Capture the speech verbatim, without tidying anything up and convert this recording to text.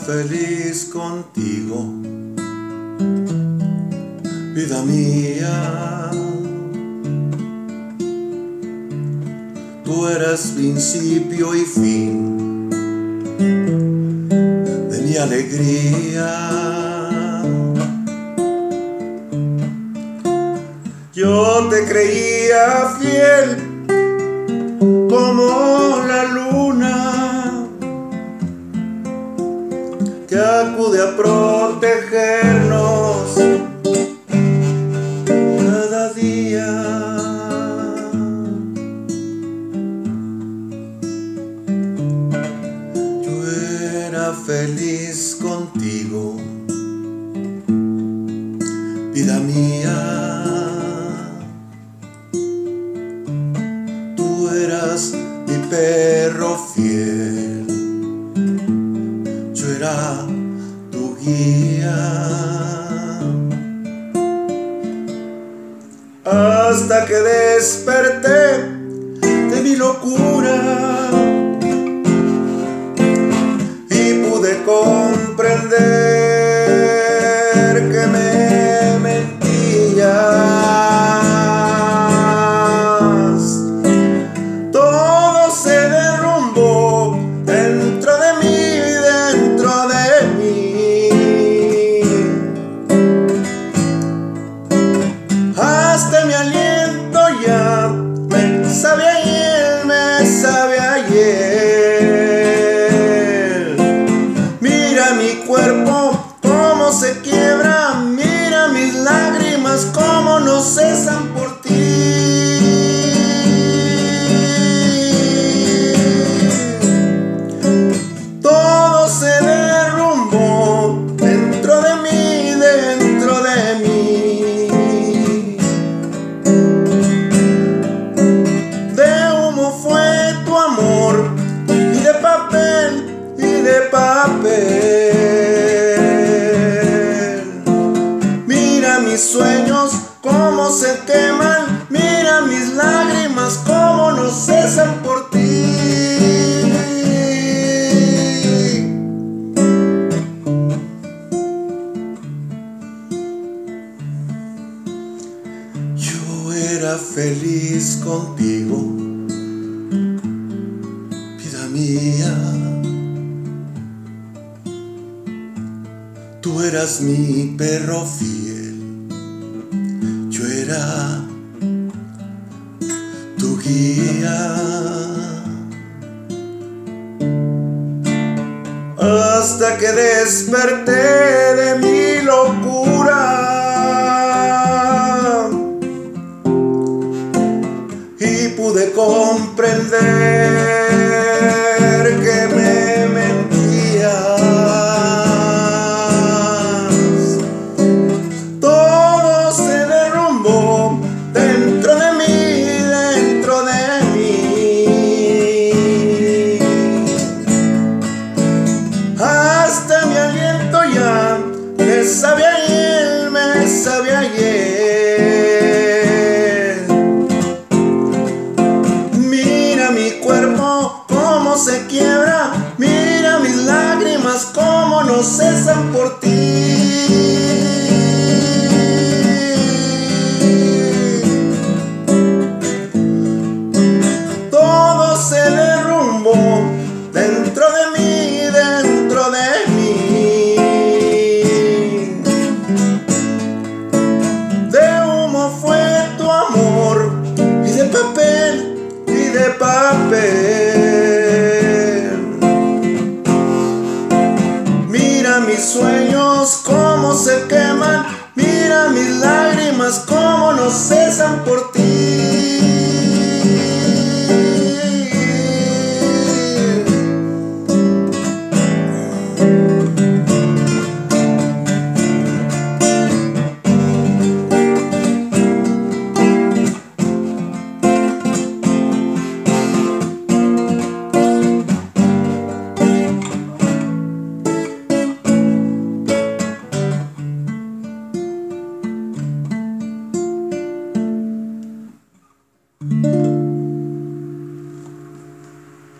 feliz contigo, vida mía. Tú eras principio y fin de mi alegría. Yo te creía fiel como la luna que acude a protegernos cada día. Yo era feliz contigo, vida mía. Tú eras mi perro fiel, yo era tu guía, hasta que desperté de mi locura y pude comprender que me mentías. Todo se derrumbó dentro de mí, dentro de hasta mi aliento ya me sabe a hiel, me sabe a hiel. Mira mi cuerpo cómo se quiebra, mira mis lágrimas cómo no cesan por ti. Todo se derrumbó dentro de mí, dentro de mí. Papel. Mira mis sueños cómo se queman, mira mis lágrimas cómo no cesan por ti. Yo era feliz contigo, vida mía. Tú eras mi perro fiel, yo era tu guía, hasta que desperté de mi locura y pude comprender que me mentías. Hasta mi aliento ya me sabe a hiel, me sabe a hiel. Mira mi cuerpo cómo se quiebra, mira mis lágrimas cómo no cesan por ti. Todo se derrumbó dentro de mí, dentro de mí. De humo fue tu amor y de papel, y de papel. Mira mis sueños cómo se queman, mira mis lágrimas cómo no cesan por ti.